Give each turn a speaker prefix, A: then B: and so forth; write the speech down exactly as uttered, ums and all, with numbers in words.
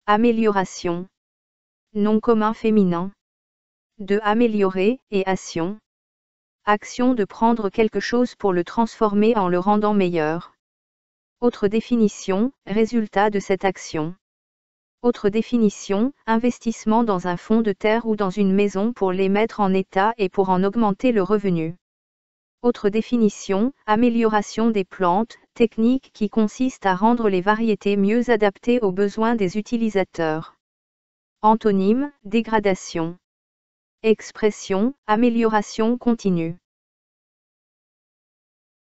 A: Amélioration. Nom commun féminin. De améliorer, et action. Action de prendre quelque chose pour le transformer en le rendant meilleur. Autre définition, résultat de cette action. Autre définition, investissement dans un fonds de terre ou dans une maison pour les mettre en état et pour en augmenter le revenu. Autre définition, amélioration des plantes, technique qui consiste à rendre les variétés mieux adaptées aux besoins des utilisateurs. Antonyme, dégradation. Expression, amélioration continue.